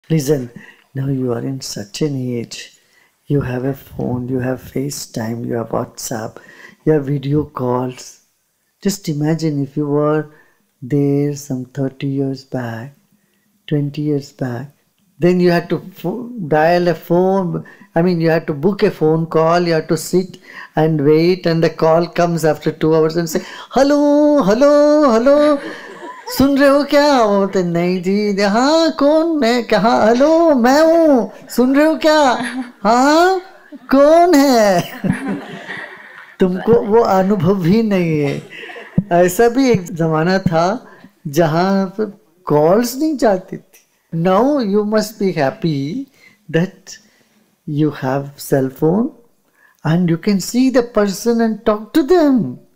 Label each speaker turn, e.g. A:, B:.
A: Listen, now you are in such an age. You have a phone, you have FaceTime, you have WhatsApp, you have video calls. Just imagine if you were there some 30 years back, 20 years back. Then you had to dial a phone. I mean, you had to book a phone call. You had to sit and wait, and the call comes after 2 hours and say, "Hello, hello, hello. सुन रहे हो क्या?" वो बोलते नहीं जी, हाँ कौन है, कहाँ, हेलो मैं हूँ, सुन रहे हो क्या, हाँ कौन है? तुमको वो अनुभव भी नहीं है। ऐसा भी एक जमाना था जहाँ पे कॉल्स नहीं जाती थी। Now you must be happy that you have cell phone and you can see the person and talk to them.